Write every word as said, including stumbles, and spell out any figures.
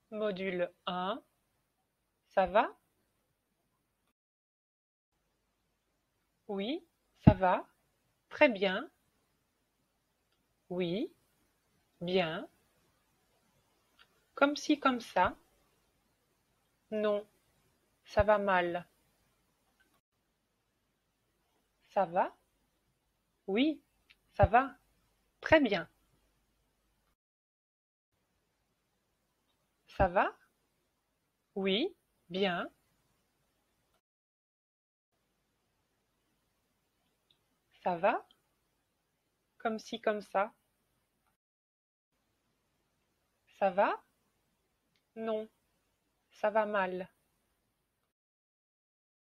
Module un, ça va? Oui, ça va. Très bien. Oui, bien. Comme ci, comme ça. Non, ça va mal. Ça va? Oui, ça va. Très bien. Ça va? Oui, bien. Ça va? Comme ci, comme ça. Ça va? Non, ça va mal.